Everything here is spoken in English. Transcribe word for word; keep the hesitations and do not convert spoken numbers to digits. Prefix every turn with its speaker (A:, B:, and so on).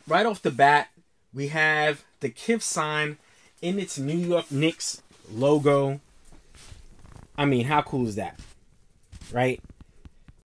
A: right off the bat, we have the Kith sign in its New York Knicks logo. I mean, how cool is that? Right?